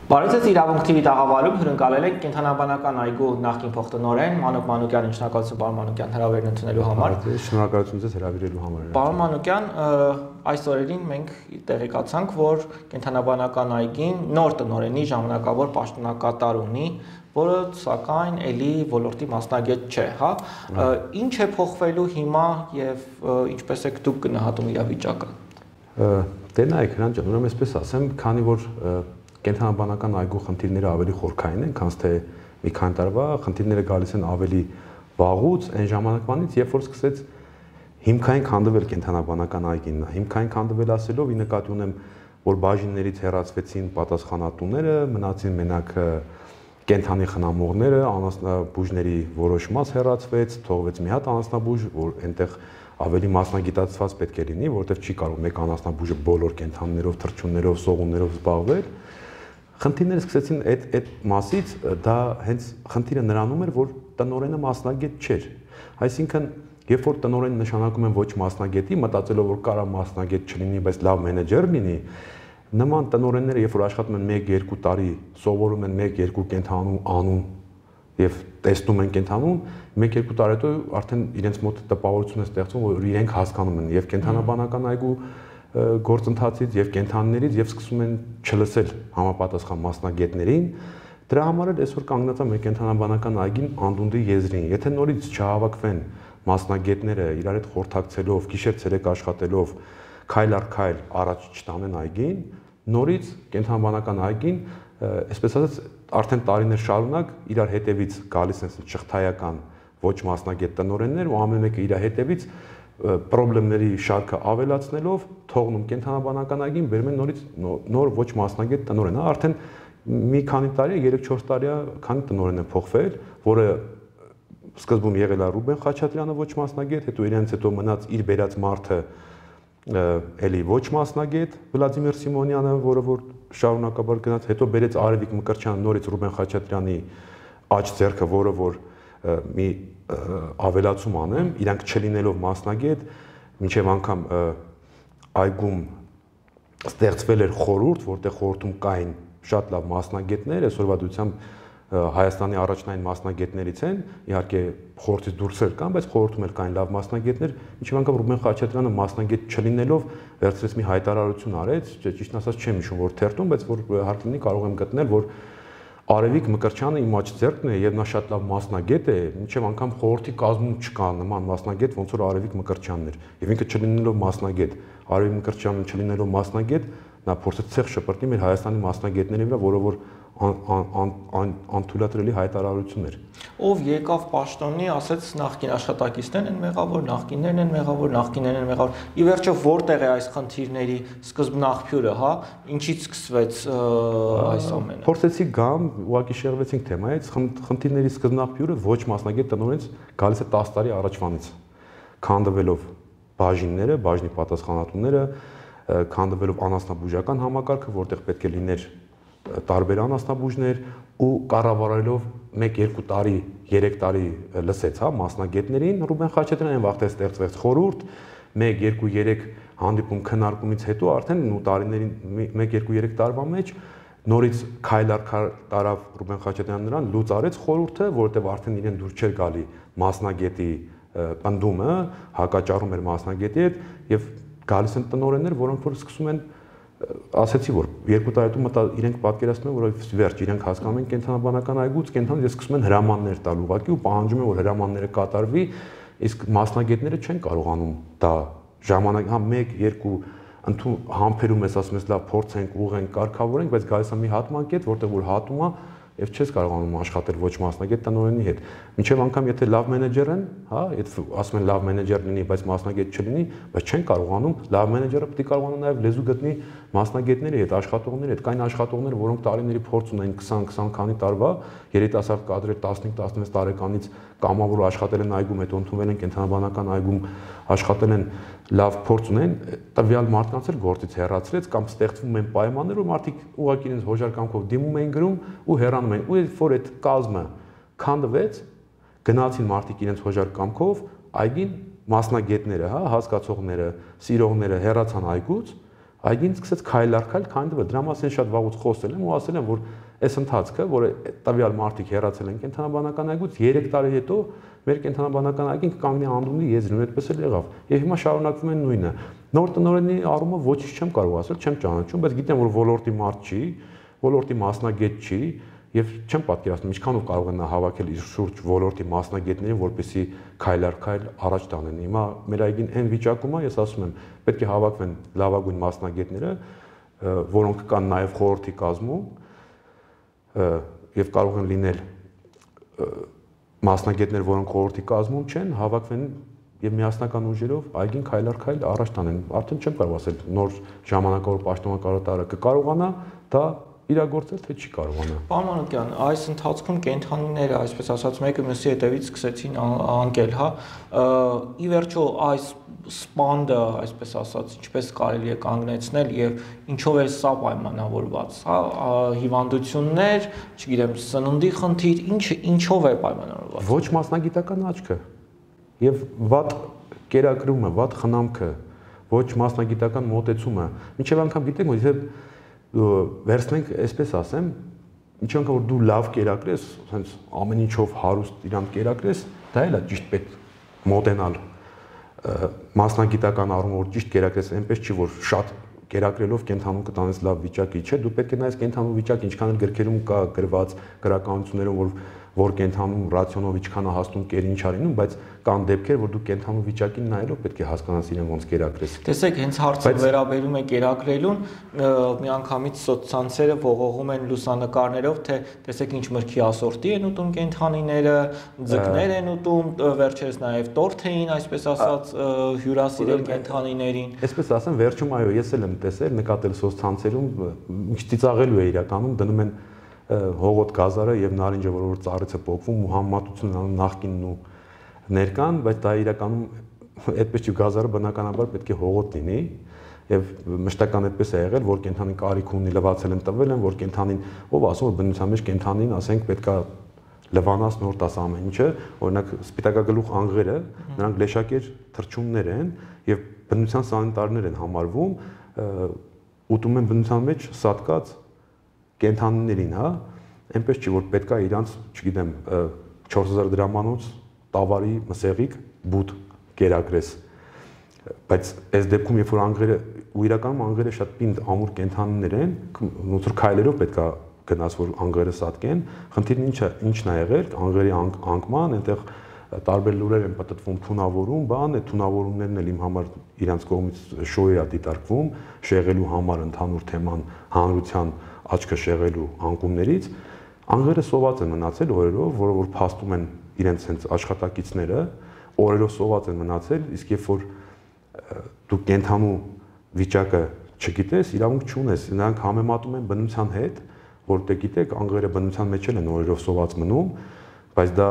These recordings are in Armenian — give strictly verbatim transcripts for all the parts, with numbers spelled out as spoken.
Բարև ձեզ, իրավունք T V տաղավարում հյուրընկալել եք կենդանաբանական այգու նախկին փոխտնօրեն Մանուկ Մանուկյանին, շնորհակալություն պարոն Մանուկյան հրավերն ընդունելու համար։ Շնորհակալություն ձեզ հրավիրելու համար։ Պարոն Մանուկյան, այս օրերին մենք տեղեկացանք, որ կենդանաբանական այգին նոր տնօրենի ժամանակավոր պաշտոնակատար ունի, որը սակայն էլի ոլորտի մասնագետ չէ, հա։ Ինչ է փոխվելու հիմա եւ ինչպես եք դուք գնահատում իրավիճակը։ Դե նայեք, հրանջ, ուրեմն այսպես ասեմ, քանի որ կենդանաբանական այգու խնդիրները ավելի խորքային են, քան թե մի քանի տարվա, խնդիրները գալիս են ավելի վաղուց, այն ժամանակվանից, երբ որ սկսեց հիմքային քանդվել կենդանաբանական այգին, հիմքային քանդվել ասելով, ի նկատի ունեմ, որ բաժիններից հեռացվեցին պատասխանատուները, մնացին մենակ կենդանի խնամողները, անասնաբուժների որոշ մաս հեռացվեց, թողվեց մի հատ անասնաբուժ, որ այնտեղ ավելի մասնագիտացված պետք է լինի, որովհետև չի կարող մեկ անասնաբուժը բոլոր կենդաններով, թռչուններով, սողուններով զբաղվել։ Խնդիրները սկսեցին այդ այդ մասից, դա հենց խնդիրը նրանում էր, որ տնօրենը մասնագետ չէր։ Այսինքն, երբ որ տնօրեն նշանակում են ոչ մասնագետի, մտածելով որ կարա մասնագետ չլինի, բայց լավ մենեջեր լինի, նման տնօրենները, երբ որ աշխատում են մեկ-երկու տարի, սովորում են մեկ-երկու կենդանու անուն եւ տեսնում են կենդանուն, մեկ-երկու տարի հետո արդեն իրենց մոտ տպավորություն է ստեղծվում, որ իրենք հասկանում են եւ կենդանաբանական այգու գործընթացից եւ կենդանիներից եւ սկսում են չլսել համապատասխան մասնագետներին։ Դրա համար էլ այսօր կանգնած է մեր կենդանաբանական այգին անդունդի եզրին։ Եթե նորից չհավաքվեն մասնագետները իրար հետ խորհրդակցելով, գիշեր-ցերեկ աշխատելով, քայլ առ քայլ առաջ չտանեն այգին, նորից կենդանաբանական այգին, այսպես ասած, արդեն տարիներ շարունակ իրար հետևից գալիս են շղթայական ոչ մասնագետ տնօրեններ ու ամեն մեկը իր հետևից պրոբլեմների շարքը ավելացնելով թողնում կենդանաբանական այգին, բերում են նորից նոր ոչ մասնագետ տնօրեն, հա, արդեն մի քանի տարի, երեք-չորս տարի քանի տնօրեն է փոխվել, որը սկզբում եղել է Ռուբեն Խաչատրյանը ոչ մասնագետ, հետո իրենց հետո մնաց իր բերած մարդը էլի ոչ մասնագետ Վլադիմիր Սիմոնյանը, որը որ շարունակաբար գնաց, հետո բերեց Արևիկ Մկրտչյանը նորից Ռուբեն Խաչատրյանի աջ ձեռքը, որը որ մի ավելացում անեմ, իրանք չլինելով մասնագետ, մինչև անգամ այգում ստեղծվել էր խորհուրդ, որտեղ խորհրդում կային շատ լավ մասնագետներ, այսօրվա դրությամբ Հայաստանի առաջնային մասնագետներից են, իհարկե խորհրդից դուրս էլ կան, բայց խորհրդում էլ կային լավ մասնագետներ, մինչև անգամ Ռուբեն Խաչատրյանը մասնագետ չլինելով վերցրեց մի հայտարարություն արեց, ճիշտն ասած չեմ հիշում որ թերթում, բայց որ հարկ լինի կարող եմ գտնել, որ Արևիկ Մկրտչյանը իմ աջ ձեռքն է եւ նա շատ լավ մասնագետ է, մինչեւ անգամ խորհրդի կազմում չկա նման մասնագետ, ոնց որ Արևիկ Մկրտչյանն էր։ Եվ ինքը չլինելով մասնագետ, Արևիկ Մկրտչյանը չլինելով մասնագետ, նա փորձեց ցեղ շպրտի մեր Հայաստանի մասնագետների վրա, որը որ անթույլատրելի հայտարարություն էր։ Ով եկավ պաշտոնի, ասեց նախկին աշխատակիցներն են մեղավոր, նախկիններն են մեղավոր, նախկիններն են մեղավոր։ Ի վերջո որտեղ է այս խնդիրների սկզբնաղբյուրը, հա, ինչից սկսվեց այս ամենը։ Փորձեցի գամ, ուղղակի շեղվեցինք թեմայից, խնդիրների սկզբնաղբյուրը ոչ մասնագետ տնօրենից գալիս է տասը տարի առաջվանից, քանդվելով բաժինները, բաժնի պատասխանատուները, քանդվելով անասնաբուժական համակարգը, որտեղ պետք է լիներ տարբեր անասնաբուժներ ու կառավարելով մեկ-երկու տարի, երեք տարի լսեց, հա, մասնագետներին, Ռուբեն Խաչատրյանն վաղտե ստեղծվեց խորհուրդ, մեկ, երկու, երեք հանդիպում քննարկումից հետո արդեն ու տարիներին մեկ, երկու, երեք տարվա մեջ նորից քայլ առ քայլ տարավ Ռուբեն Խաչատրյանն նրան լուծ արեց խորհուրդը, որովհետև արդեն իրեն դուր չէր գալի մասնագետի պնդումը, հակաճառում էր մասնագետի հետ եւ գալիս են տնօրեններ, որոնք որ սկսում են ասեցի որ երկու տարի հետո մտա իրենք պատկերացնում են որ վերջ իրենք հասկանում են կենդանաբանական այգուց կենդանից սկսում են հրամաններ տալ ուղղակի ու պահանջում են որ հրամանները կատարվի իսկ մասնագետները չեն կարողանում դա ժամանակ հա մեկ երկու ընդու համբերում ես ասում ես լավ փորձենք ուղենք կարգավորենք բայց գալիս է մի հատմանկետ որտեղ որ հատում է եւ չես կարողանում աշխատել ոչ մասնագետ տնօրենի հետ մինչեւ անգամ եթե լավ մենեջեր են հա եթե ասում են լավ մենեջեր լինի բայց մասնագետ չլինի բայց չեն կարողանում լավ մենեջերը պետք է կարողանա նաեւ լեզու գտնի մասնագետների հետ աշխատողների հետ կային աշխատողներ որոնք տարիների փորձ ունեն քսան քսան քանի տարվա երիտասարդ կադրեր տասնհինգ տասնվեց տարեկանից կամավոր աշխատել են այգում հետո ընդունվել են կենդանաբանական այգում աշխատել են լավ փորձ ունեն տվյալ մարդկանց էլ գործից հեռացրեց կամ ստեղծվում են պայմաններ որ մարդիկ ուղղակի իրենց հոժարկանքով դիմում են գրում ու հեռանում են ու երբ որ այդ կազմը քանդվեց գնացին մարդիկ իրենց հոժարկանքով այգին մասնագետները հա հասկացողները սիրողները հեռացան այգուց այգին սկսեց քայլ առ քայլ քանդվել։ Դրա մասին շատ վաղուց խոսել եմ ու ասել եմ, որ այս ընթացքը, որը տվյալ մարդիկ հեռացել են կենթանաբանական այգուց, երեք տարի հետո մեր կենթանաբանական այգին կկանգնի անդունդի եզրին, այդպես էլ եղավ։ Եվ հիմա շարունակվում են նույնը։ Նոր տնօրենի առումով ոչինչ չեմ կարող ասել, չեմ ճանաչում, բայց գիտեմ, որ ոլորտի մարդ չի, ոլորտի մասնագետ չի, եւ չեմ պատկերացնում ինչքանով կարող են նա հավաքել իր շուրջ ոլորտի մասնագետներին, որպեսզի քայլ առ քայլ առաջ տանեն։ Հիմա մեր այգին այն վիճակում է, ես ասում եմ, պետք է հավաքվեն լավագույն մասնագետները, որոնք կան նաեւ խորհրդի կազմում եւ կարող են լինել մասնագետներ, որոնք խորհրդի կազմում չեն, հավաքվեն եւ միասնական ուժերով այգին քայլ առ քայլ առաջ տանեն։ Արդեն չեմ կարող ասել նոր ժամանակավոր պաշտոնակատարը կկարողանա դա իրագործել, թե չի կարողանա։ Պարոն Մանուկյան, այս ընթացքում կենթանիները, այսպես ասած, մեկը մյուսի հետևից սկսեցին անկել, հա։ Ի վերջո այս սպանդը, այսպես ասած, ինչպես կարելի է կանգնեցնել եւ ինչով է սա պայմանավորված, հա, հիվանդություններ, չգիտեմ, սննդի խնդիր, ինչը ինչով է պայմանավորված։ Ոչ մասնագիտական աչքը եւ վատ կերակրումը, վատ խնամքը, ոչ մասնագիտական մոտեցումը։ Մինչեւ անգամ գիտեք, որ եթե վերցնենք, այսպես ասեմ, ինչ անգամ որ դու լավ կերակրես, հենց ամեն ինչով հարուստ իրան կերակրես, դա էլ է ճիշտ պետք մոտենալ մասնագիտական առումով որ ճիշտ կերակրես, այնպես չի որ շատ կերակրելով կենթանում կտանես լավ վիճակի, չէ, դու պետք է նայես կենթանու վիճակը, ինչքան էլ գրքերում կա գրված գրականություններում, որ որ կենթանում ռացիոնով ինչքան է հասնում կերին չարինում, բայց կան դեպքեր, որ դու կենթանու վիճակին նայելով պետք է հասկանաս իրեն ոնց կերակրես։ Տեսեք, հենց հարցը վերաբերում է կերակրելուն, միանգամից սոցցանցերը ողողում են լուսանկարներով, թե տեսեք ինչ մրգի ասորտի են ուտում կենթանիները, ձկներ են ուտում, վերջերս նաև տորթ էին, այսպես ասած, հյուրասիրել կենթանիներին։ Այսպես ասեմ, վերջում այո, ես էլ եմ տեսել, նկատել սոցցանցերում, ինչ ծիծաղելու է իրականում, դնում են հողոտ գազարը եւ նարինջը, որ որ ծառից է փոխվում ու համեմատություն անում նախկինն ու ներկան, բայց դա իրականում այդպես չի, գազարը բնականաբար պետք է հողոտ լինի եւ մշտական այդպես է եղել, որ կենթանին կարիք ունի, լվացել են, տվել են, որ կենթանին, ով ասում որ բնության մեջ կենթանին, ասենք պետքա լվանաս նոր տաս ամեն ինչը, օրինակ սպիտակագլուխ անգղերը, նրանք լեշակեր թռչուններ են եւ բնության սանիտարներ են համարվում, ուտում են բնության մեջ սատկած կենթանիներին, հա, այնպես չի որ պետքա իրանց, չգիտեմ, չորս հազար դրամանոց տավարի մսեղիկ բուտ կերակրես, բայց այս դեպքում երբ որ անգղերը ու իրականում անգղերը շատ պինդ ամուր կենթանիներ են, ոնց որ քայլերով պետքա գնաս որ անգղերը սատկեն, խնդիրն ինչը ինչն է եղել, անգղերի անկման, այնտեղ տարբեր լուրեր են պատտվում թունավորում, բան է թունավորումներն էլ իմ համար իրանց կողմից շոյ է դիտարկվում, շեղելու համար ընդհանուր թեման հանրության աչքը շեղելու անկումներից, անգղերը սոված են մնացել օրերով, որը որ փաստում են իրենց հենց աշխատակիցները, օրերով սոված են մնացել, իսկ երբ որ դու կենթանու վիճակը չգիտես, իրավունք չունես, նրանք համեմատում են բնության հետ, որտեղ գիտեք, անգղերը բնության մեջ են օրերով սոված մնում, բայց դա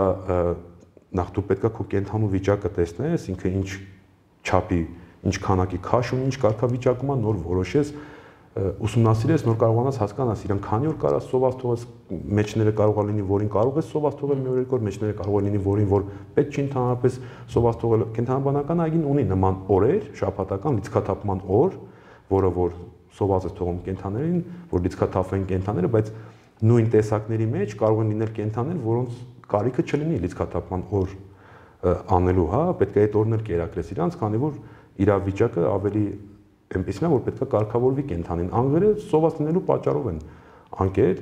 նախ դու պետքա քո կենթանու վիճակը տեսնես, ինքը ինչ չափի, ինչ քանակի քաշ ունի, ինչ կարգավիճակում է, նոր որոշես, ուսումնասիրես, նոր կարողանաս հասկանաս իրան քանի օր կարաս սոված թողես, մեջները կարող է լինի, որին կարող ես սոված թողել մի օր երկու օր, մեջները կարող է լինի, որին որ պետք չի ընդհանրապես սոված թողել։ Կենթանաբանական այգին ունի նման օրեր, շաբաթական լիցքաթափման օր, որը որ սոված է թողում կենթաներին, որ լիցքաթափվեն կենթաները, բայց նույն տեսակների մեջ կարող են լինել կենթաներ, որոնց կարիքը չլինի լիցքաթափման օր անելու, հա, պետք է այդ օրն էլ կերակրես իրանց, քանի որ իրավիճակը ավելի այնպեսին է, որ պետք է կարգավորվի կենթանին։ Անգղերը սոված լինելու պատճառով են անկել,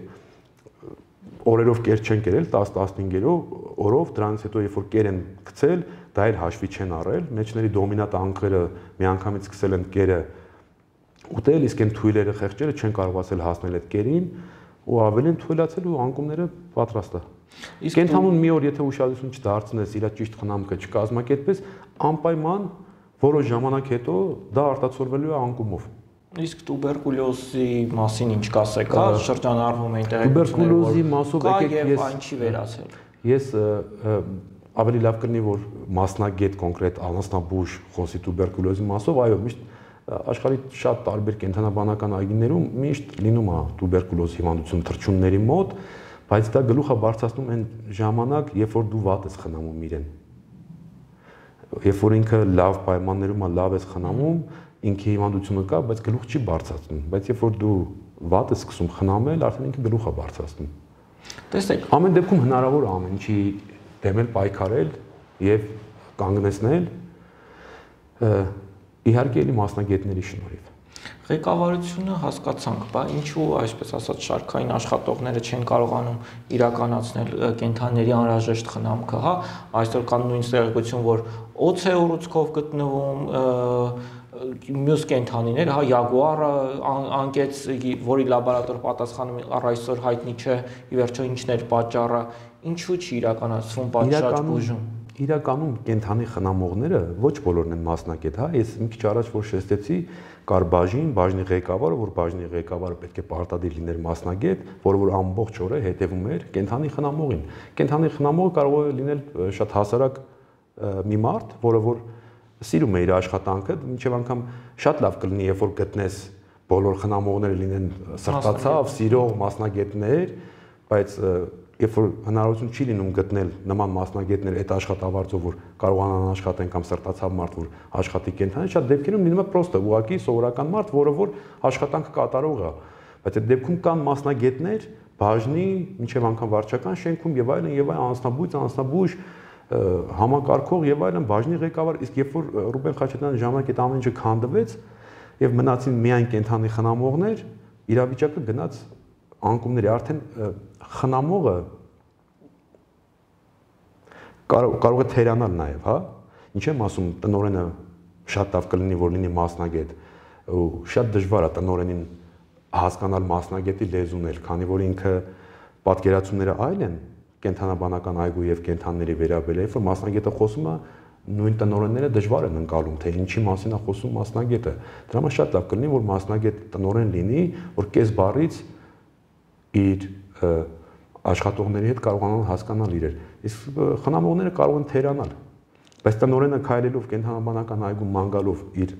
օրերով կեր չեն կերել, տաս տասնհինգերով օրով, դրանից հետո երբ որ կեր են գցել, դա էլ հաշվի չեն առել, մեջների դոմինանտ անգղերը միանգամից սկսել են կերը ուտել, իսկ այն թույլերը, խեղճերը չեն կարողացել հասնել այդ կերին ու ավելին թույլացել ու անկումները պատրաստ է։ Կենթանուն մի օր եթե ուշադրություն չդարձնես, իր ճիշտ խնամքը չկազմակերպես, անպայման որոշ ժամանակ հետո դա արտացոլվելու է անկումով։ Իսկ տուբերկուլոզի մասին ինչ կասեք, հա, շրջանառվում են տեղեկությունները, տուբերկուլոզի մասով եկեք ես այն չի վերացել։ Ես ավելի լավ կլինի որ մասնագետ կոնկրետ անասնաբուժ խոսի տուբերկուլոզի մասով, այո, միշտ աշխարհի շատ տարբեր կենթանաբանական այգիներում միշտ լինում է տուբերկուլոզ հիվանդություն թռչունների մոտ, բայց դա գլուխը բարձրացնում այն ժամանակ, երբ որ դու վատ ես խնամում իրեն։ Երբ որ ինքը լավ պայմաններում է, լավ ես խնամում, ինքի հիվանդությունը կա, բայց գլուխ չի բարձրացնում, բայց երբ որ դու վատ ես սկսում խնամել, արդեն ինքը գլուխ է բարձրացնում։ Տեսեք, ամեն դեպքում հնարավոր ամեն ինչի դեմել, պայքարել եւ կանգնեցնել, իհարկե էլի մասնագետների շնորհիվ։ Ղեկավարությունը հասկացանք, բա ինչու այսպես ասած շարքային աշխատողները չեն կարողանում իրականացնել կենդանիների անհրաժեշտ խնամքը, հա, այսօր կան նույն տեղեկություն, որ օձ է ուռուցքով գտնվում, մյուս կենդանիներ, հա, յագուարը անկեց, որի լաբորատոր պատասխանում առ այսօր հայտնի չէ, ի վերջո ինչն էր պատճառը, ինչու չի իրականացվում պատշաճ բուժում։ Իրականում կենդանի խնամողները ոչ բոլորն են մասնագետ, հա, ես մի քիչ առաջ որ շեշտեցի, կար բաժին, բաժնի ղեկավարը, որ բաժնի ղեկավարը պետք է պարտադիր լիներ մասնագետ, որը որ ամբողջ օրը հետևում էր կենդանի խնամողին։ Կենդանի խնամողը կարող է լինել շատ հասարակ մի մարդ, որը որ սիրում է իր աշխատանքը, մինչև անգամ շատ լավ կլինի, երբ որ գտնես բոլոր խնամողները լինեն սրտացավ, սիրող մասնագետներ, բայց երբ որ հնարավորություն չի լինում գտնել նման մասնագետներ այդ աշխատավարձով, որ կարողանան աշխատեն կամ սրտացավ մարդ, որ աշխատի կենդանի, շատ դեպքերում լինում է պրոստը, ուղղակի սովորական մարդ, որը որ աշխատանքը կատարող է, բայց այդ դեպքում կան մասնագետներ, բաժնի, մինչև անգամ վարչական շենքում եւ այլն եւ այլն անձնաբույծ, անձնաբույժ, համակարգող եւ այլն բաժնի ղեկավար, իսկ երբ որ Ռուբեն Խաչատրյանի ժամանակ այդ ամեն ինչը քանդվեց եւ մնացին միայն կենդանի խնամողներ, իրավիճակը գնաց անկումների, արդեն խնամողը կարող է թերանալ նաև, հա, ինչ եմ ասում, տնօրենը շատ լավ կլինի, որ լինի մասնագետ, ու շատ դժվար է տնօրենին հասկանալ մասնագետի լեզուն էլ, քանի որ ինքը պատկերացումները այլ են կենդանաբանական այգու եւ կենդանների վերաբերյալ, երբ որ մասնագետը խոսում է, նույն տնօրենները դժվար են ընկալում, թե ինչի մասին է խոսում մասնագետը։ Դրա համար շատ լավ կլինի, որ մասնագետ տնօրեն լինի, որ կես բառից իր աշխատողների հետ կարողանան հասկանալ իրեր։ Իսկ խնամողները կարող են թերանալ, բայց տնօրենը քայլելով կենդանաբանական այգում ման գալով իր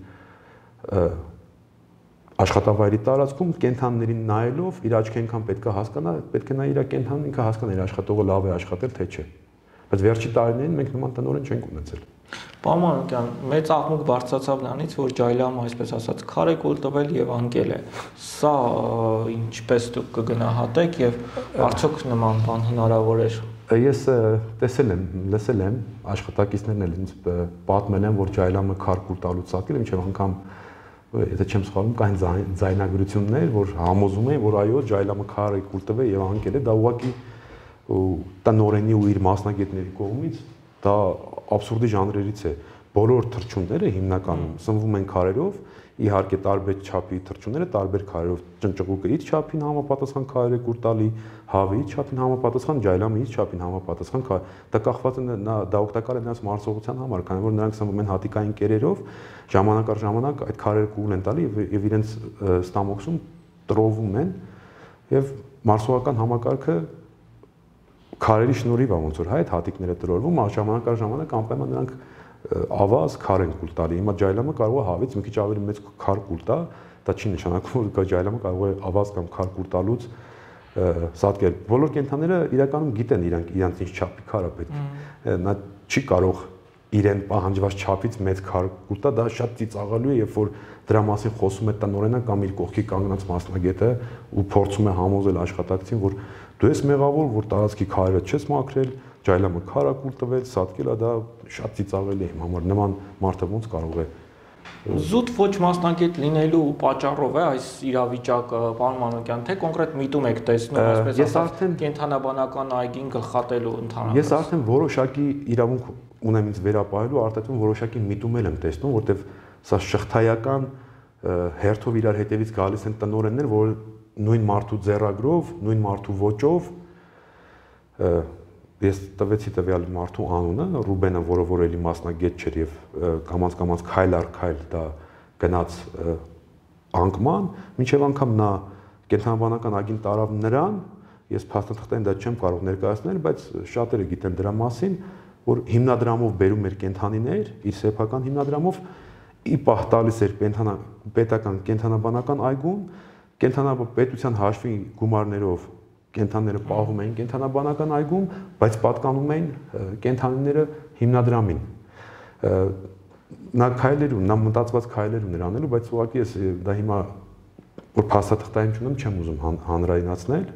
աշխատավայրի տարածքում կենդաններին նայելով իր աչքենքան պետք է հասկանա, պետք է նա իր կենդանին ինքը հասկանա, իր աշխատողը լավ է աշխատել, թե չէ։ Բայց վերջի տարիներին մենք նման տնօրեն չենք ունեցել։ Պարոն Մանուկյան, մեծ աղմուկ բարձրացավ նրանից, որ Ջայլամը, այսպես ասած, քար է կուլ տվել եւ անկել է։ Սա ինչպես դուք կգնահատեք եւ արդյոք նման բան հնարավոր էր։ Ես տեսել եմ, լսել եմ, աշխատակիցներն էլ ինձ պատմել են, որ Ջայլամը քար կուլ տալուց ակել, մինչեւ անգամ եթե չեմ սխալվում, կային ձայնագրություններ, որ համոզում էին, որ այո, Ջայլամը քար է կուլ տվել եւ անկել է, դա ուղղակի տնօրենի ու իր մասնագետների կողմից դա աբսուրդի ժանրերից է։ Բոլոր թռչունները հիմնականում սնվում են քարերով, իհարկե տարբեր չափի թռչունները տարբեր քարերով, ճնճղուկը իր չափին համապատասխան քարեր է կուլ տալի, հավի իր չափին համապատասխան, Ջայլամը իր չափին համապատասխան քար։ Դա կախված է դա օգտակար է նրանց մարսողության համար, քանի որ նրանք սնվում են հատիկային կերերով, ժամանակ առ ժամանակ այդ քարերը կուլ են տալի եւ իրենց ստամոքսում տրովում են եւ մարսողական համակարգը քարերի շնորհիվ է ոնց որ հայ այդ հատիկները տրորվում, ժամանակ առ ժամանակ անպայման նրանք ավազ քար են կուլ տալի։ Հիմա Ջայլամը կարող է հավից մի քիչ ավելի մեծ քար կուլ տա, դա չի նշանակում, որ Ջայլամը կարող է ավազ կամ քար կուլ տալուց սատկել։ Բոլոր կենդանները իրականում գիտեն իրանք իրանց ինչ չափի քար է պետք։ Նա չի կարող իրեն պահանջված չափից մեծ քար կուլ տա, դա շատ ծիծաղալու է, երբ որ դրա մասին խոսում է տնօրենը կամ իր կողքի կանգնած մասնագետը ու փորձում է համոզել աշխատակցին, որ դու ես մեղավոր, որ տարածքի քարերը չես մաքրել, Ջայլամը քար է կուլ տվել, սատկել է, դա շատ ծիծաղելի է իմ համար, նման մարդը ոնց կարող է զուտ ոչ մասնագետ լինելու պատճառով է այս իրավիճակը, պարոն Մանուկյան, թե կոնկրետ միտում եք տեսնում, այսպես ասած, կենդանաբանական այգին գլխատելու ընդհանրապես։ Ես արդեն որոշակի իրավունք ունեմ ինձ վերապահելու, արտաքին որոշակի միտում եմ տեսնում, որտեվ սա շղթայական հերթով իրար հետևից գալիս են տնօրեններ, որ նույն մարդու ձեռագրով, նույն մարդու ոճով ես տվեցի տվյալ մարդու անունը, Ռուբենը, որը որ էլի մասնագետ չէր եւ կամած-կամած քայլ առ քայլ դա գնաց անկման, մինչեւ անգամ նա կենդանաբանական ագին տարավ նրան, ես փաստաթղթերին դա չեմ կարող ներկայացնել, բայց շատերը գիտեն դրա մասին, որ հիմնադրամով բերում էր կենդանիներ, իր սեփական հիմնադրամով ի պահ տալիս էր պետական կենդանաբանական այգուն, կենդանապետության հաշվի գումարներով կենդանները պահում էին կենդանաբանական այգում, բայց պատկանում էին կենդանիները հիմնադրամին։ նա քայլեր ունի, նա մտածված քայլեր ուներ անելու, բայց ուղղակի ես դա հիմա որ փաստաթղթային չունեմ, չեմ ուզում հանրայնացնել։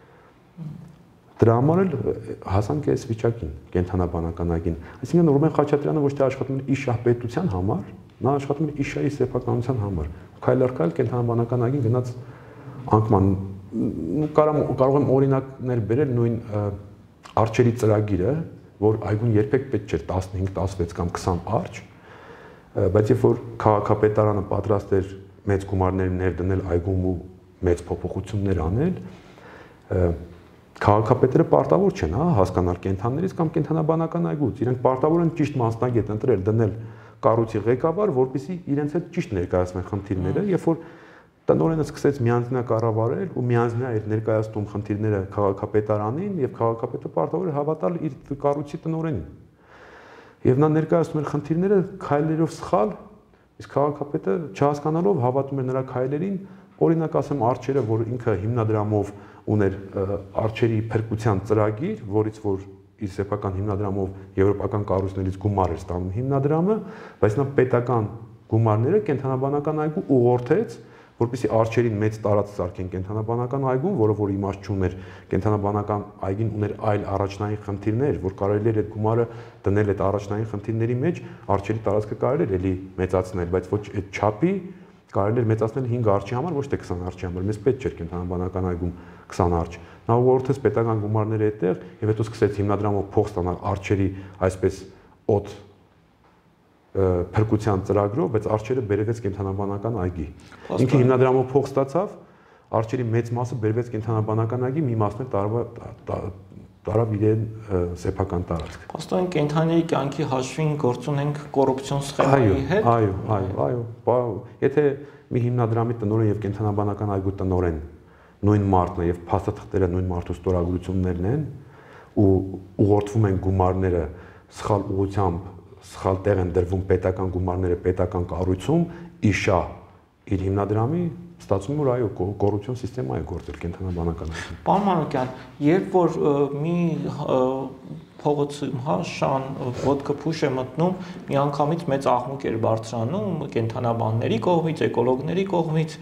Դրա համար էլ հասանք այս վիճակին, կենթանաբանական այգին։ Այսինքն Ռուբեն Խաչատրյանը ոչ թե աշխատում էր իշահ պետության համար, նա աշխատում էր իշահի սեփականության համար։ Քայլ առ քայլ կենթանաբանական այգին գնաց անկման կարող եմ օրինակներ բերել նույն արջերի ծրագիրը, որ այգուն երբեք պետք չէր տասնհինգ, տասնվեց կամ քսան արջ, բայց երբ որ քաղաքապետարանը պատրաստ էր մեծ գումարներ ներդնել այգում ու մեծ փոփոխություններ անել, քաղաքապետերը պարտավոր չեն, հա, հասկանալ կենթաններից կամ կենթանաբանական այգուց, իրենք պարտավոր են ճիշտ մասնագետ ընտրել, դնել կառույցի ղեկավար, որպեսզի իրենց հետ ճիշտ ներկայացնեն խնդիրները, երբ որ տնօրենը սկսեց միանձնյա կառավարել ու միանձնյա էր ներկայացնում խնդիրները քաղաքապետարանին եւ քաղաքապետը պարտավոր է հավատալ իր կառույցի տնօրենին։ Եվ նա ներկայացնում էր խնդիրները քայլերով սխալ, իսկ քաղաքապետը չհասկանալով հավատում էր նրա քայլերին, օրինակ ասեմ արջերը, որ ինքը հիմնադրամով ուներ արջերի փրկության ծրագիր, որից որ իր սեփական հիմնադրամով եվրոպական կառույցներից գումար էր ստանում հիմնադրամը, բայց նա պետական գումարները կենթանաբանական այգու ուղղորդեց, որպեսզի արջերին մեծ տարածք սարքեն կենթանաբանական այգում, որը որ իմաստ չուներ, կենթանաբանական այգին ուներ այլ առաջնային խնդիրներ, որ կարելի էր այդ գումարը դնել այդ առաջնային խնդիրների մեջ, արջերի տարածքը կարելի էր էլի մեծացնել, բայց ոչ այդ չափի կարելի էր մեծացնել հինգ արջի համար, ոչ թե քսան արջի համար, մեզ պետք չէր կենթանաբանական այգում քսան արջ։ Նա ուղղորդեց պետական գումարները այդտեղ եւ հետո սկսեց հիմնադրամով փող ստանալ արջերի այսպես օդ փրկության ծրագրով, բայց արջերը բերվեց կենթանաբանական այգի։ Ինքը հիմնադրամով փող ստացավ, արջերի մեծ մասը բերվեց կենթանաբանական այգի, մի մասն էլ տարավ իրեն սեփական տարածք։ Փաստորեն կենթանիների կյանքի հաշվին գործ ունենք կոռուպցիոն սխեմայի հետ։ Այո, այո, այո, եթե մի հիմնադրամի տնօրեն եւ կենթանաբանական այգու տնօրեն նույն մարդն է եւ փաստաթղթերը նույն մարդու ստորագրություններն են ու ուղղորդվում են գումարները սխալ ուղղությամբ սխալ տեղ են դրվում պետական գումարները պետական կառույցում, իշահ իր հիմնադրամի ստացվում որ այո կոռուպցիոն սիստեմա է գործել կենթանաբանական այգում։ Պարոն Մանուկյան, երբ որ մի փողոցում հա շան ոդկա փուշ է մտնում, միանգամից մեծ աղմուկ էր բարձրանում կենթանաբանների կողմից, էկոլոգների կողմից,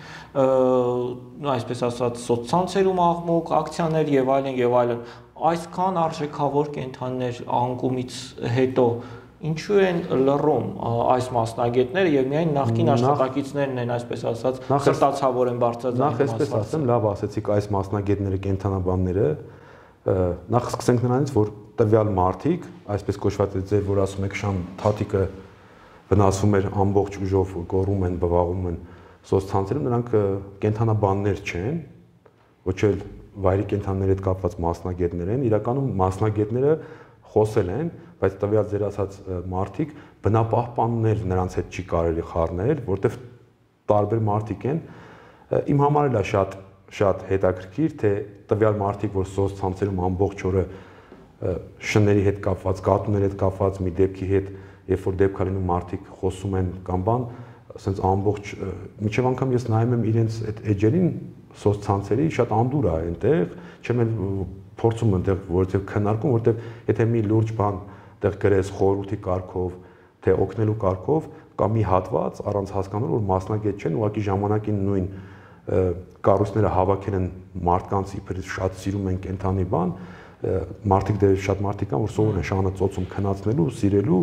այսպես ասած սոցցանցերում աղմուկ, ակցիաներ եւ այլն եւ այլն, այսքան արժեքավոր կենթանիներ անկումից հետո ինչու են լռում այս մասնագետները եւ միայն նախկին աշխատակիցներն են այսպես ասած սրտացավոր են բարձրացնում։ Նախ այսպես ասեմ, լավ ասեցիք այս մասնագետները կենթանաբանները, նախ սկսենք նրանից, որ տվյալ մարդիկ, այսպես կոչված է ձեր, որ ասում եք շան թաթիկը վնասվում էր ամբողջ ուժով գոռում են, բվաղում են սոցցանցերում, նրանք կենթանաբաններ չեն, ոչ էլ վայրի կենթանիների հետ կապված մասնագետներ են, իրականում մասնագետները խոսել են, բայց տվյալ ձեր ասած մարդիկ բնապահպաններ նրանց հետ չի կարելի խառնել, որտեվ տարբեր մարդիկ են։ Իմ համար էլ է շատ շատ հետաքրքիր, թե տվյալ մարդիկ, որ սոցցանցերում ամբողջ օրը շների հետ կապված, կատուների հետ կապված մի դեպքի հետ, երբ որ դեպք է լինում մարդիկ խոսում են կամ բան, ասենց ամբողջ միջև անգամ ես նայում եմ իրենց այդ էջերին սոցցանցերի շատ անդուր է այնտեղ, չեմ էլ փորձում այնտեղ որտեղ քննարկում, որտեղ եթե մի լուրջ բան այդտեղ գրես խորհրդի կարգով, թե օգնելու կարգով կամ մի հատված առանց հասկանալու որ մասնագետ չեն, ուղղակի ժամանակին նույն կառույցները հավաքել են մարդկանց իբր շատ սիրում են կենթանի բան, մարդիկ դե շատ մարդիկ կան որ սովոր են շանը ծոցում քնացնելու, սիրելու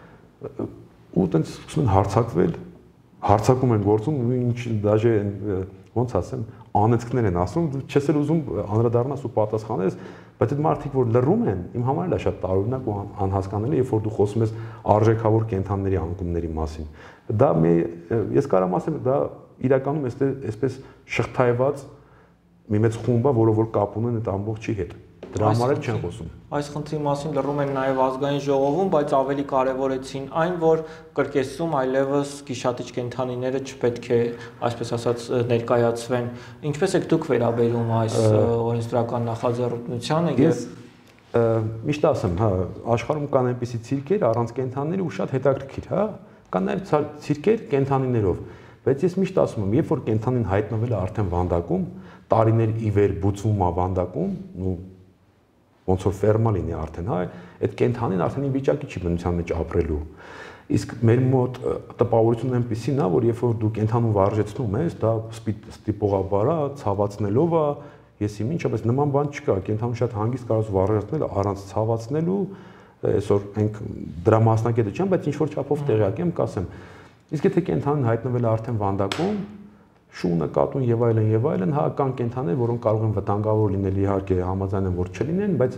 ու տենց սկսում են հարցակվել, հարցակում են գործում, ինչ դաժե ոնց ասեմ, անեծքներ են ասում, չես էլ ուզում անդրադառնաս ու պատասխանես, բայց այդ մարդիկ որ լռում են, իմ համար էլ է շատ տարօրինակ ու անհասկանալի, երբ որ դու խոսում ես արժեքավոր կենթանիների անկումների մասին։ Դա մի ես կարամ ասեմ, դա իրականում այսպես շղթայված մի մեծ խումբ է, որը որ կապ ունեն այդ ամբողջի հետ։ Դրա համար էլ չեն խոսում։ Այս խնդրի մասին լռում են նաև ազգային ժողովում, բայց ավելի կարևորեցին այն, որ կրկեսում այլևս գիշատիչ կենթանիները չպետք է, այսպես ասած, ներկայացվեն։ Ինչպես եք դուք վերաբերում այս օրենսդրական նախաձեռնությանը եւ միշտ ասեմ, հա, աշխարհում կան այնպիսի ցիրկեր առանց կենթանիների ու շատ հետաքրքիր, հա, կան նաև ցիրկեր կենթանիներով, բայց ես միշտ ասում եմ, երբ որ կենթանին հայտնվել է արդեն վանդակում, տարիներ ի վեր բուծվում է վանդակում, ու ոնց որ ֆերմա լինի արդեն, հա, այդ կենթանին արդեն ի վիճակի չի բնության մեջ ապրելու։ Իսկ մեր մոտ տպավորությունն այնպեսին է, որ երբ որ դու կենթանու վարժեցնում ես, դա ստիպողաբար է, ցավացնելով է, եսի ինչպես նման բան չկա, կենթանու շատ հանգիստ կարող ես վարժեցնել առանց ցավացնելու, այսօր ենք դրա մասնակետը չեմ, բայց ինչ որ չափով տեղյակ եմ, կասեմ։ Իսկ եթե կենթանին հայտնվել է արդեն վանդակում, շունը, կատուն եւ այլն եւ այլն, հա կան կենթանիներ, որոնք կարող են վտանգավոր լինել, իհարկե համաձայն եմ, որ չլինեն, բայց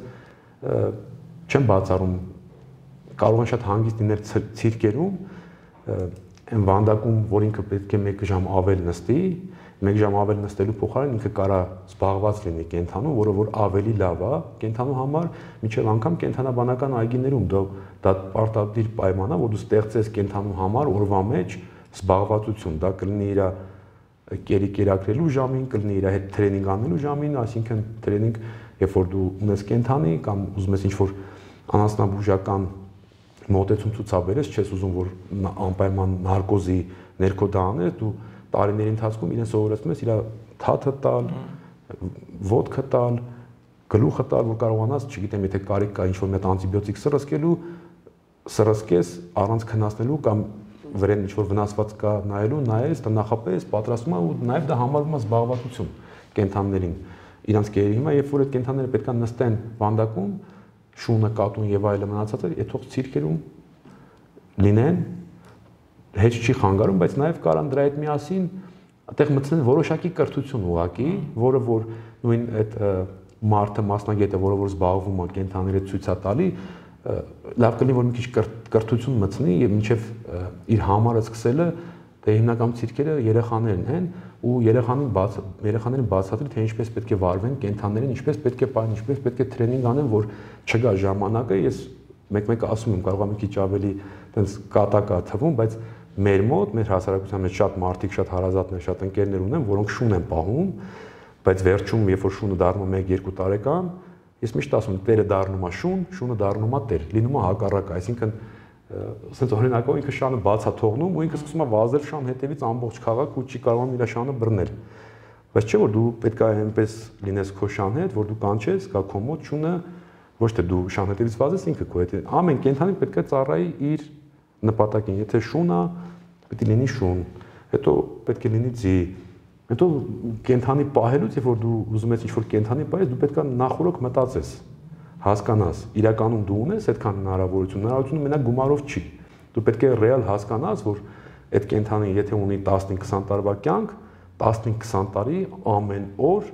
չեմ բացառում, կարող են շատ հանգիստ լինել ցիրկերում, այն վանդակում, որ ինքը պետք է մեկ ժամ ավել նստի, մեկ ժամ ավել նստելու փոխարեն ինքը կարա զբաղված լինի կենթանու, որը որ ավելի լավ է կենթանու համար, միջև անգամ կենթանաբանական այգիներում դա պարտադիր պայման է, որ դու ստեղծես կենթանու համար օրվա մեջ զբաղվածություն, դա կլինի իր կերի կերակրելու ժամին, կլինի իր հետ տրեյնինգ անելու ժամին, այսինքն տրեյնինգ, երբ որ դու ունես կենթանի կամ ուզում ես ինչ-որ անասնաբուժական մոտեցում ցուցաբերես, չես ուզում որ անպայման նարկոզի ներքո դա անես, դու տարիների ընթացքում իրեն սովորեցնում ես իր թաթը տալ, ոդկը տալ, գլուխը տալ, որ կարողանաս, չգիտեմ, եթե կարիք կա ինչ-որ մեծ անտիբիոտիկ սրսկելու, սրսկես առանց քննացնելու կամ վրան ինչ-որ վնասված կա նայելու, նայես, դա նախապես պատրաստում է ու նաև դա համարվում է զբաղվածություն կենթանիներին։ Իրանց կերերի հիմա, երբ որ այդ կենթանիները պետք է նստեն վանդակում, շունը, կատուն եւ այլը մնացածը, այդ թող ցիրկերում լինեն, հետ չի խանգարում, բայց նաև կարան դրա հետ միասին այդտեղ մտցնել որոշակի կրթություն ուղակի, որը որ նույն այդ մարդը մասնագետը, որը որ զբաղվում է կենթանիների ցույցա տալի, լավ կլինի որ մի քիչ կրթություն մտցնի եւ մինչեւ իր համարը սկսելը դե հիմնականում ցիրկերը երեխաներն են ու երեխանին բաց երեխաներին բացատրի թե ինչպես պետք է վարվեն կենթանիներին, ինչպես պետք է պահեն, ինչպես պետք է տրեյնինգ անեն, որ չգա ժամանակը, ես մեկ-մեկ ասում եմ, կարող է մի քիչ ավելի այտենց կատակա թվում, բայց մեր մոտ, մեր հասարակության մեջ շատ մարդիկ, շատ հարազատներ, շատ ընկերներ ունեն, որոնք շուն են պահում, բայց վերջում, երբ որ շունը դառնում է մեկ-երկու տարեկան, ես միշտ ասում եմ, տերը դառնում է շուն, շունը դառնում է տեր, լինում է հակառակը, այսինքն ասենց օրինակով ինքը շանը բաց է թողնում ու ինքը սկսում է վազել շան հետևից ամբողջ քաղաք ու չի կարողանում իր շանը բռնել։ Բայց չէ որ դու պետք է այնպես լինես քո շան հետ, որ դու կանչես, գա քո մոտ շունը, ոչ թե դու շան հետևից վազես, ինքը քո հետ։ Ամեն կենթանի պետք է ծառայի իր նպատակին, եթե շուն է, պետք է լինի շուն, հետո պետք է լինի ձի, հետո կենթանի պահելուց, երբ որ դու ուզում ես ինչ-որ կենթանի պահես, դու պետք է նախորոք մտածես, հասկանաս, իրականում դու ունես այդքան հնարավորություն, հնարավորությունը մենակ գումարով չի, դու պետք է ռեալ հասկանաս, որ այդ կենթանին եթե ունի տասնհինգ-քսան տարվա կյանք, տասնհինգ-քսան տարի ամեն օր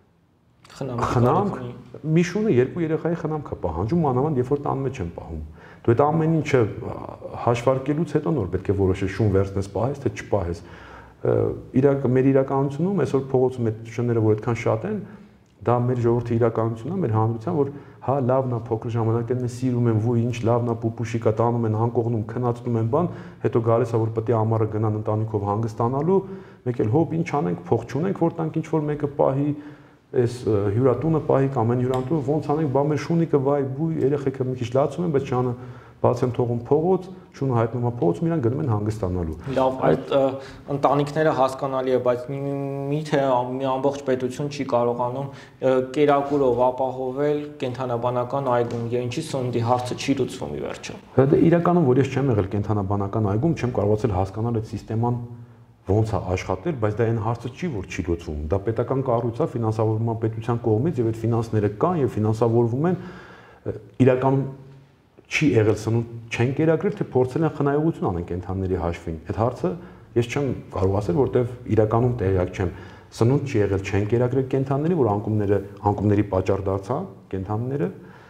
խնամք, մի շունը երկու երեխայի խնամք է պահանջում, մանավանդ երբ որ տան մեջ են պահում։ Դու այդ ամեն ինչը հաշվարկելուց հետո նոր պետք է որոշես շուն վերցնես պահես, թե չպահես։ Իրակ մեր իրականությունում այսօր փողոցում այդ շները որ այդքան շատ են, դա մեր ժողովրդի իրականությունն է, մեր հանրության, որ հա լավն է փոքր ժամանակներն է սիրում են, ոյ ինչ լավն է պուպուշիկա տանում են, անկողնում, քնածնում են բան, հետո գալիս է որ պետք է ամառը գնան ընտանիքով հանգստանալու, մեկ էլ հոբ ինչ անենք, փող չունենք, որ տանք ինչ որ մեկը պահի, այս հյուրատունը պահի կամ այն հյուրատունը ոնց անենք, բա մեր շունիկը վայ բույ երեխեքը մի քիչ լացում են, բայց շանը բաց են թողում փողոց, շունը հայտնում է փողոցում, իրան գնում են հանգստանալու։ Լավ, այդ ընտանիքները հասկանալի է, բայց միթե մի ամբողջ պետություն չի կարողանում կերակուրով ապահովել կենթանաբանական այգում, եւ ինչի սննդի հարցը չի լուծվում ի վերջո։ Դա իրականում որ ես չեմ եղել կենթանաբանական այգում, չեմ կարողացել հասկանալ այդ սիստեման ոնց է աշխատել, բայց դա այն հարցը չի որ չի լուծվում։ Դա պետական կառույց է, ֆինանսավորվում է պետության կողմից եւ այդ ֆինանսները կան եւ ֆինանսավորվում են իրականում չի եղել սնունդ չեն կերակրել, թե փորձել են խնայողություն անեն կենթանիների հաշվին։ Այդ հարցը ես չեմ կարող ասել, որտեվ իրականում տեղյակ չեմ։ Սնունդ չի եղել չեն կերակրել կենթանիների, որ անկումները անկումների պատճառ դարձան կենթանիները,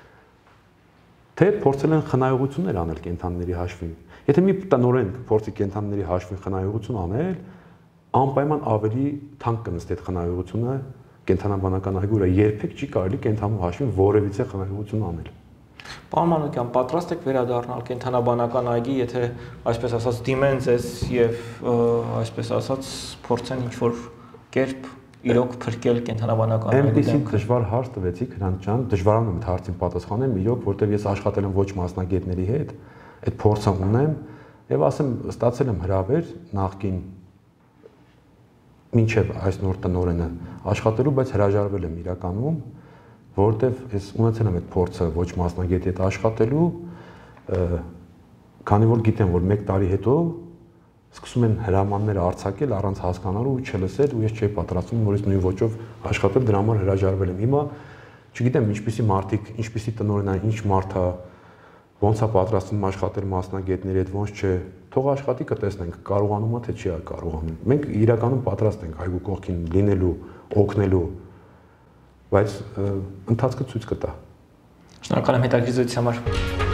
թե փորձել են խնայողություններ անել կենթանիների հաշվին։ Եթե մի տնօրեն փորձի կենթանիների հաշվին խնայողություն անել, անպայման ավելի թանկ կնստի այդ խնայողությունը կենթանաբանական այգու վրա, երբեք չի կարելի կենթանու հաշվին որևիցե խնայողություն անել։ Պարոն Մանուկյան, պատրաստ եք վերադառնալ կենթանաբանական այգի, եթե այսպես ասած դիմեն ձեզ եւ այսպես ասած փորձեն ինչ-որ կերպ իրոք փրկել կենթանաբանական այգու։ Այնպեսի դժվար հարց տվեցիք, Հրանտ ջան, դժվարանում եմ այդ հարցին պատասխանեմ, իրոք, որտեվ ես աշխատել եմ ոչ մասնագետների հետ, այդ փորձը ունեմ եւ ասեմ, ստացել եմ հրավեր նախկին մինչեւ այս նոր տնօրենը աշխատելու, բայց հրաժարվել եմ իրականում, որտեվ ես ունեցել եմ այդ փորձը ոչ մասնագետի հետ աշխատելու, քանի որ գիտեն, որ մեկ տարի հետո սկսում են հրամանները արձակել առանց հասկանալու ու չլսել ու ես չէի պատրաստվում նորից նույն ոճով աշխատել, դրա համար հրաժարվել եմ։ Հիմա չգիտեմ ինչպիսի մարդիկ, ինչպիսի տնօրեն, ինչ մարդ է, ոնց է պատրաստվում աշխատել մասնագետների հետ, ոնց չէ, թող աշխատի կտեսնենք, կարողանում է թե չի կարողանում։ Մենք իրականում պատրաստ ենք այգու կողքին լինելու, օգնելու, բայց ընթացքը ցույց կտա։ Շնորհակալ եմ հետաքրքրության համար։